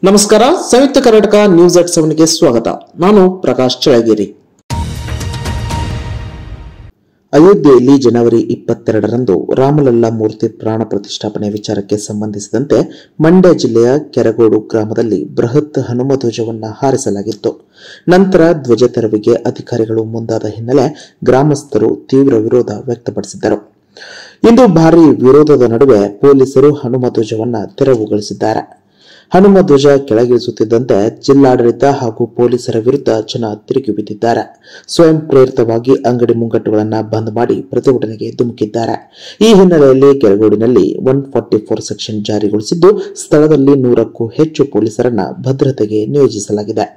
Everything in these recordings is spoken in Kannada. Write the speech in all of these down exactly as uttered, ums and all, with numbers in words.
ನಮಸ್ಕಾರ. Samyukta Karnataka news at seven ಗೆ ಸ್ವಾಗತ. ನಾನು ಪ್ರಕಾಶ್ ಚಳಗೇರಿ. ಅಯೋಧ್ಯೆಯಲ್ಲಿ ಜನವರಿ ಇಪ್ಪತ್ತೆರಡರಂದು ರಾಮಲಲ್ಲಾ ಮೂರ್ತಿ ಪ್ರಾಣ ಪ್ರತಿಷ್ಠಾಪನೆ ವಿಚಾರಕ್ಕೆ ಸಂಬಂಧಿಸಿದಂತೆ ಮಂಡ್ಯ ಜಿಲ್ಲೆಯ ಕೆರಗೋಡು ಗ್ರಾಮದಲ್ಲಿ ಬೃಹತ್ ಹನುಮ ಧ್ವಜವನ್ನು ಹಾರಿಸಲಾಗಿತ್ತು. ನಂತರ ಧ್ವಜ ತೆರವಿಗೆ ಅಧಿಕಾರಿಗಳು ಮುಂದಾದ ಹಿನ್ನೆಲೆ ಗ್ರಾಮಸ್ಥರು ತೀವ್ರ ವಿರೋಧ ವ್ಯಕ್ತಪಡಿಸಿದ್ದರು. ಇಂದು ಭಾರೀ ವಿರೋಧದ ನಡುವೆ ಪೊಲೀಸರು ಹನುಮ ಧ್ವಜವನ್ನು ತೆರವುಗೊಳಿಸಿದ್ದಾರೆ. ಹನುಮ ಧ್ವಜ ಕೆಳಗಿಳಿಸುತ್ತಿದ್ದಂತೆ ಜಿಲ್ಲಾಡಳಿತ ಹಾಗೂ ಪೊಲೀಸರ ವಿರುದ್ಧ ಜನ ತಿರುಗಿ ಬಿದ್ದಿದ್ದಾರೆ. ಸ್ವಯಂ ಪ್ರೇರಿತವಾಗಿ ಅಂಗಡಿ ಮುಂಗಟ್ಟುಗಳನ್ನು ಬಂದ್ ಮಾಡಿ ಪ್ರತಿಭಟನೆಗೆ ಧುಮುಕಿದ್ದಾರೆ. ಈ ಹಿನ್ನೆಲೆಯಲ್ಲಿ ಕೆರಗೋಡಿನಲ್ಲಿ ಒನ್ ಫಾರ್ಟಿ ಫೋರ್ ಸೆಕ್ಷನ್ ಜಾರಿಗೊಳಿಸಿದ್ದು ಸ್ಥಳದಲ್ಲಿ ನೂರಕ್ಕೂ ಹೆಚ್ಚು ಪೊಲೀಸರನ್ನ ಭದ್ರತೆಗೆ ನಿಯೋಜಿಸಲಾಗಿದೆ.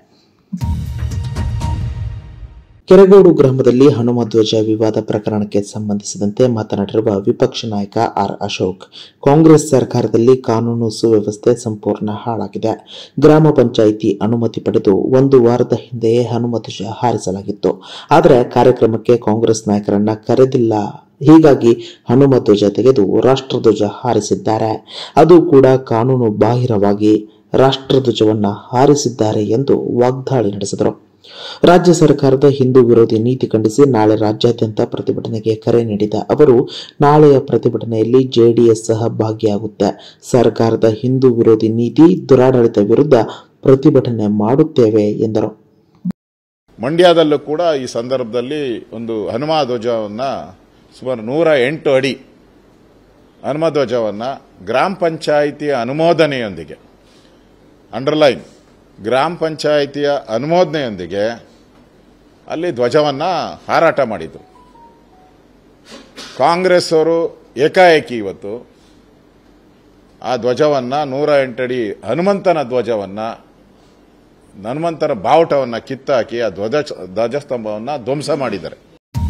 ಕೆರಗೋಡು ಗ್ರಾಮದಲ್ಲಿ ಹನುಮ ಧ್ವಜ ವಿವಾದ ಪ್ರಕರಣಕ್ಕೆ ಸಂಬಂಧಿಸಿದಂತೆ ಮಾತನಾಡಿರುವ ವಿಪಕ್ಷ ನಾಯಕ ಆರ್ ಅಶೋಕ್, ಕಾಂಗ್ರೆಸ್ ಸರ್ಕಾರದಲ್ಲಿ ಕಾನೂನು ಸುವ್ಯವಸ್ಥೆ ಸಂಪೂರ್ಣ ಹಾಳಾಗಿದೆ. ಗ್ರಾಮ ಪಂಚಾಯಿತಿ ಅನುಮತಿ ಪಡೆದು ಒಂದು ವಾರದ ಹಿಂದೆಯೇ ಹನುಮ ಧ್ವಜ ಹಾರಿಸಲಾಗಿತ್ತು. ಆದರೆ ಕಾರ್ಯಕ್ರಮಕ್ಕೆ ಕಾಂಗ್ರೆಸ್ ನಾಯಕರನ್ನ ಕರೆದಿಲ್ಲ. ಹೀಗಾಗಿ ಹನುಮ ಧ್ವಜ ತೆಗೆದು ರಾಷ್ಟ್ರಧ್ವಜ ಹಾರಿಸಿದ್ದಾರೆ. ಅದು ಕೂಡ ಕಾನೂನು ಬಾಹಿರವಾಗಿ ರಾಷ್ಟ್ರಧ್ವಜವನ್ನ ಹಾರಿಸಿದ್ದಾರೆ ಎಂದು ವಾಗ್ದಾಳಿ ನಡೆಸಿದರು. ರಾಜ್ಯ ಸರ್ಕಾರದ ಹಿಂದೂ ವಿರೋಧಿ ನೀತಿ ಖಂಡಿಸಿ ನಾಳೆ ರಾಜ್ಯಾದ್ಯಂತ ಪ್ರತಿಭಟನೆಗೆ ಕರೆ ನೀಡಿದ ಅವರು, ನಾಳೆಯ ಪ್ರತಿಭಟನೆಯಲ್ಲಿ ಜೆಡಿಎಸ್ ಸಹ ಭಾಗಿಯಾಗುತ್ತೆ. ಸರ್ಕಾರದ ಹಿಂದೂ ವಿರೋಧಿ ನೀತಿ ದುರಾಡಳಿತ ವಿರುದ್ಧ ಪ್ರತಿಭಟನೆ ಮಾಡುತ್ತೇವೆ ಎಂದರು. ಮಂಡ್ಯದಲ್ಲೂ ಕೂಡ ಈ ಸಂದರ್ಭದಲ್ಲಿ ಒಂದು ಹನುಮ ಧ್ವಜವನ್ನ ಸುಮಾರು ನೂರ ಎಂಟು ಅಡಿ ಹನುಮ ಧ್ವಜವನ್ನ ಗ್ರಾಮ ಪಂಚಾಯಿತಿಯ ಅನುಮೋದನೆಯೊಂದಿಗೆ, ಅಂಡರ್ಲೈನ್ ಗ್ರಾಮ ಪಂಚಾಯಿತಿಯ ಅನುಮೋದನೆಯೊಂದಿಗೆ ಅಲ್ಲಿ ಧ್ವಜವನ್ನ ಹಾರಾಟ ಮಾಡಿದ್ರು. ಕಾಂಗ್ರೆಸ್ ಅವರು ಏಕಾಏಕಿ ಇವತ್ತು ಆ ಧ್ವಜವನ್ನ ನೂರ ಎಂಟಡಿ ಹನುಮಂತನ ಧ್ವಜವನ್ನ ಹನುಮಂತನ ಬಾವುಟವನ್ನ ಕಿತ್ತಾಕಿ ಆ ಧ್ವಜ ಧ್ವಜಸ್ತಂಭವನ್ನ ಧ್ವಂಸ ಮಾಡಿದ್ದಾರೆ.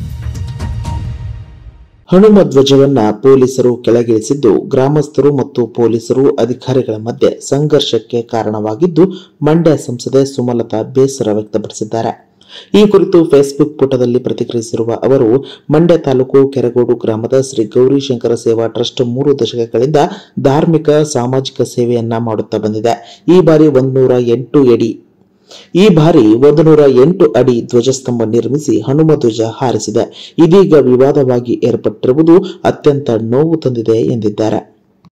ಹನುಮ ಧ್ವಜವನ್ನ ಪೊಲೀಸರು ಕೆಳಗಿಳಿಸಿದ್ದು ಗ್ರಾಮಸ್ಥರು ಮತ್ತು ಪೊಲೀಸರು ಅಧಿಕಾರಿಗಳ ಮಧ್ಯೆ ಸಂಘರ್ಷಕ್ಕೆ ಕಾರಣವಾಗಿದ್ದು ಮಂಡ್ಯ ಸಂಸದೆ ಸುಮಲತಾ ಬೇಸರ ವ್ಯಕ್ತಪಡಿಸಿದ್ದಾರೆ. ಈ ಕುರಿತು ಫೇಸ್ಬುಕ್ ಪುಟದಲ್ಲಿ ಪ್ರತಿಕ್ರಿಯಿಸಿರುವ ಅವರು, ಮಂಡ್ಯ ತಾಲೂಕು ಕೆರಗೋಡು ಗ್ರಾಮದ ಶ್ರೀ ಗೌರಿಶಂಕರ ಸೇವಾ ಟ್ರಸ್ಟ್ ಮೂರು ದಶಕಗಳಿಂದ ಧಾರ್ಮಿಕ ಸಾಮಾಜಿಕ ಸೇವೆಯನ್ನ ಮಾಡುತ್ತಾ ಬಂದಿದೆ. ಈ ಬಾರಿ ಒಂದೂರ ಎಂಟು ಅಡಿ ಈ ಬಾರಿ ಒಂದು ನೂರ ಎಂಟು ಅಡಿ ಧ್ವಜಸ್ತಂಭ ನಿರ್ಮಿಸಿ ಹನುಮ ಧ್ವಜ ಹಾರಿಸಿದೆ. ಇದೀಗ ವಿವಾದವಾಗಿ ಏರ್ಪಟ್ಟಿರುವುದು ಅತ್ಯಂತ ನೋವು ತಂದಿದೆ ಎಂದಿದ್ದಾರೆ.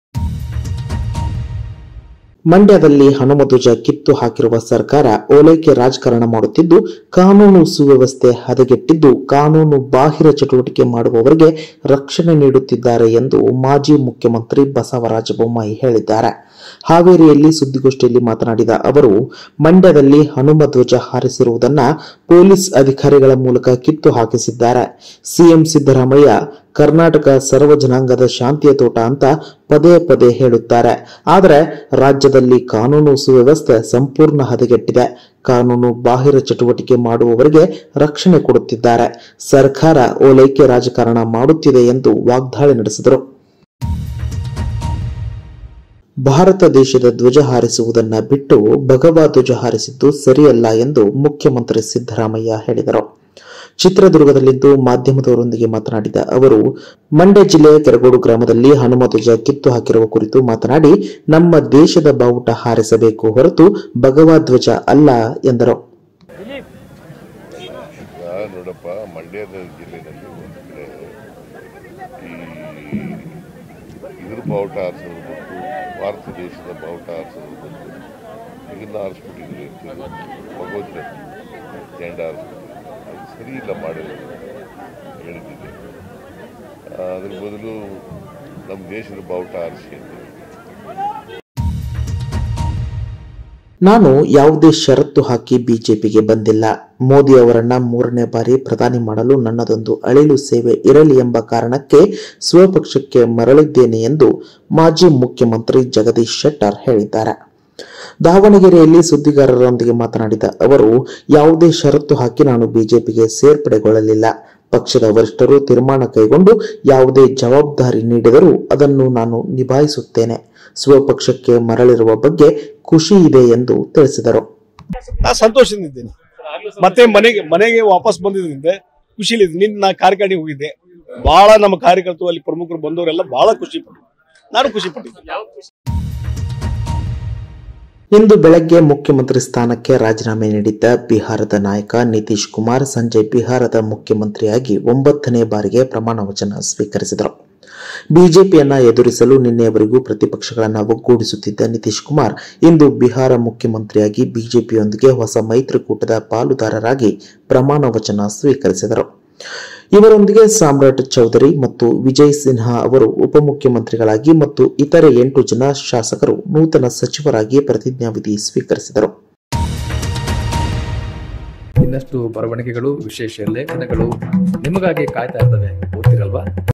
ಮಂಡ್ಯದಲ್ಲಿ ಹನುಮ ಧ್ವಜ ಕಿತ್ತು ಹಾಕಿರುವ ಸರ್ಕಾರ ಓಲೈಕೆ ರಾಜಕಾರಣ ಮಾಡುತ್ತಿದ್ದು ಕಾನೂನು ಸುವ್ಯವಸ್ಥೆ ಹದಗೆಟ್ಟಿದ್ದು ಕಾನೂನು ಬಾಹಿರ ಚಟುವಟಿಕೆ ಮಾಡುವವರಿಗೆ ರಕ್ಷಣೆ ನೀಡುತ್ತಿದ್ದಾರೆ ಎಂದು ಮಾಜಿ ಮುಖ್ಯಮಂತ್ರಿ ಬಸವರಾಜ ಬೊಮ್ಮಾಯಿ ಹೇಳಿದ್ದಾರೆ. ಹಾವೇರಿಯಲ್ಲಿ ಸುದ್ದಿಗೋಷ್ಠಿಯಲ್ಲಿ ಮಾತನಾಡಿದ ಅವರು, ಮಂಡ್ಯದಲ್ಲಿ ಹನುಮ ಧ್ವಜ ಹಾರಿಸಿರುವುದನ್ನ ಪೊಲೀಸ್ ಅಧಿಕಾರಿಗಳ ಮೂಲಕ ಕಿತ್ತು ಹಾಕಿಸಿದ್ದಾರೆ. ಸಿಎಂ ಸಿದ್ದರಾಮಯ್ಯ ಕರ್ನಾಟಕ ಸರ್ವ ಜನಾಂಗದ ಶಾಂತಿಯ ತೋಟ ಅಂತ ಪದೇ ಪದೇ ಹೇಳುತ್ತಾರೆ. ಆದರೆ ರಾಜ್ಯದಲ್ಲಿ ಕಾನೂನು ಸುವ್ಯವಸ್ಥೆ ಸಂಪೂರ್ಣ ಹದಗೆಟ್ಟಿದೆ. ಕಾನೂನು ಬಾಹಿರ ಚಟುವಟಿಕೆ ಮಾಡುವವರಿಗೆ ರಕ್ಷಣೆ ಕೊಡುತ್ತಿದ್ದಾರೆ. ಸರ್ಕಾರ ಓಲೈಕೆ ರಾಜಕಾರಣ ಮಾಡುತ್ತಿದೆ ಎಂದು ವಾಗ್ದಾಳಿ ನಡೆಸಿದರು. ಭಾರತ ದೇಶದ ಧ್ವಜ ಹಾರಿಸುವುದನ್ನ ಬಿಟ್ಟು ಭಗವಾ ಧ್ವಜ ಹಾರಿಸಿದ್ದು ಸರಿಯಲ್ಲ ಎಂದು ಮುಖ್ಯಮಂತ್ರಿ ಸಿದ್ದರಾಮಯ್ಯ ಹೇಳಿದರು. ಚಿತ್ರದುರ್ಗದಲ್ಲಿಂದು ಮಾಧ್ಯಮದವರೊಂದಿಗೆ ಮಾತನಾಡಿದ ಅವರು, ಮಂಡ್ಯ ಜಿಲ್ಲೆಯ ಕೆರಗೋಡು ಗ್ರಾಮದಲ್ಲಿ ಹನುಮ ಧ್ವಜ ಕಿತ್ತು ಹಾಕಿರುವ ಕುರಿತು ಮಾತನಾಡಿ, ನಮ್ಮ ದೇಶದ ಬಾವುಟ ಹಾರಿಸಬೇಕು ಹೊರತು ಭಗವಾ ಧ್ವಜ ಅಲ್ಲ ಎಂದರು. ನೋಡಪ್ಪ, ಮಂಡ್ಯದ ಜಿಲ್ಲೆಯಲ್ಲಿ ಒಂದು ಕಡೆ ಈ ಇದ್ರ ಬಾವುಟ ಹಾರಿಸೋದು ಮತ್ತು ಭಾರತ ದೇಶದ ಬಾವುಟ ಹಾರಿಸೋದು ಮತ್ತು ಇದನ್ನ ಹಾರಿಸ್ಬಿಟ್ಟಿದ್ರು, ಭಗವದ್ಗೀತೆ ಜೆಂಡ ಹಾರಿಸ್ಬಿಟ್ಟಿದ್ರು. ಅದು ಸರಿ ಇಲ್ಲ ಮಾಡಿರೋದು ಹೇಳಿದ್ದಿದೆ. ಅದ್ರ ಬದಲು ನಮ್ಮ ದೇಶದ ಬಾವುಟ ಹಾರಿಸಿ ಅಂತ. ನಾನು ಯಾವುದೇ ಷರತ್ತು ಹಾಕಿ ಬಿಜೆಪಿಗೆ ಬಂದಿಲ್ಲ. ಮೋದಿ ಅವರನ್ನ ಮೂರನೇ ಬಾರಿ ಪ್ರಧಾನಿ ಮಾಡಲು ನನ್ನದೊಂದು ಅಳಿಲು ಸೇವೆ ಇರಲಿ ಎಂಬ ಕಾರಣಕ್ಕೆ ಸ್ವಪಕ್ಷಕ್ಕೆ ಮರಳಿದ್ದೇನೆ ಎಂದು ಮಾಜಿ ಮುಖ್ಯಮಂತ್ರಿ ಜಗದೀಶ್ ಶೆಟ್ಟರ್ ಹೇಳಿದ್ದಾರೆ. ದಾವಣಗೆರೆಯಲ್ಲಿ ಸುದ್ದಿಗಾರರೊಂದಿಗೆ ಮಾತನಾಡಿದ ಅವರು, ಯಾವುದೇ ಷರತ್ತು ಹಾಕಿ ನಾನು ಬಿಜೆಪಿಗೆ ಸೇರ್ಪಡೆಗೊಳ್ಳಲಿಲ್ಲ. ಪಕ್ಷದ ವರಿಷ್ಠರು ತೀರ್ಮಾನ ಕೈಗೊಂಡು ಯಾವುದೇ ಜವಾಬ್ದಾರಿ ನೀಡಿದರೂ ಅದನ್ನು ನಾನು ನಿಭಾಯಿಸುತ್ತೇನೆ. ಸ್ವಪಕ್ಷಕ್ಕೆ ಮರಳಿರುವ ಬಗ್ಗೆ ಖುಷಿ ಇದೆ ಎಂದು ತಿಳಿಸಿದರು. ಸಂತೋಷದಿದ್ದೇನೆ, ಮತ್ತೆ ಮನೆಗೆ ಮನೆಗೆ ವಾಪಸ್ ಬಂದಿದ್ರಿಂದ ಖುಷಿಲಿದ್ದೀನಿ. ನಿನ್ನ ನಾ ಕಾರ್ಯಕ್ರಮಕ್ಕೆ ಹೋಗಿದ್ದೆ, ಬಹಳ ನಮ್ಮ ಕಾರ್ಯಕರ್ತರು ಅಲ್ಲಿ ಪ್ರಮುಖರು ಬಂದವರೆಲ್ಲ ಬಹಳ ಖುಷಿ ಪಟ್ಟರು, ನಾನು ಖುಷಿ ಪಟ್ಟಿದ್ದೆ. ಇಂದು ಬೆಳಗ್ಗೆ ಮುಖ್ಯಮಂತ್ರಿ ಸ್ಥಾನಕ್ಕೆ ರಾಜೀನಾಮೆ ನೀಡಿದ್ದ ಬಿಹಾರದ ನಾಯಕ ನಿತೀಶ್ ಕುಮಾರ್ ಸಂಜೆ ಬಿಹಾರದ ಮುಖ್ಯಮಂತ್ರಿಯಾಗಿ ಒಂಬತ್ತನೇ ಬಾರಿಗೆ ಪ್ರಮಾಣ ವಚನ ಸ್ವೀಕರಿಸಿದರು. ಬಿಜೆಪಿಯನ್ನ ಎದುರಿಸಲು ನಿನ್ನೆಯವರೆಗೂ ಪ್ರತಿಪಕ್ಷಗಳನ್ನು ಒಗ್ಗೂಡಿಸುತ್ತಿದ್ದ ನಿತೀಶ್ ಕುಮಾರ್ ಇಂದು ಬಿಹಾರ ಮುಖ್ಯಮಂತ್ರಿಯಾಗಿ ಬಿಜೆಪಿಯೊಂದಿಗೆ ಹೊಸ ಮೈತ್ರಿಕೂಟದ ಪಾಲುದಾರರಾಗಿ ಪ್ರಮಾಣ ವಚನ ಸ್ವೀಕರಿಸಿದರು. ಇವರೊಂದಿಗೆ ಸಾಮ್ರಾಟ್ ಚೌಧರಿ ಮತ್ತು ವಿಜಯ್ ಸಿನ್ಹಾ ಅವರು ಉಪಮುಖ್ಯಮಂತ್ರಿಗಳಾಗಿ ಮತ್ತು ಇತರೆ ಎಂಟು ಜನ ಶಾಸಕರು ನೂತನ ಸಚಿವರಾಗಿ ಪ್ರತಿಜ್ಞಾವಿಧಿ ಸ್ವೀಕರಿಸಿದರು. ಇನ್ನಷ್ಟು ಬರವಣಿಗೆಗಳು, ವಿಶೇಷ ಲೇಖನಗಳು ನಿಮಗಾಗಿ ಕಾಯ್ತಾ ಇರ್ತವೆ, ಓದ್ತಿರಲ್ವಾ?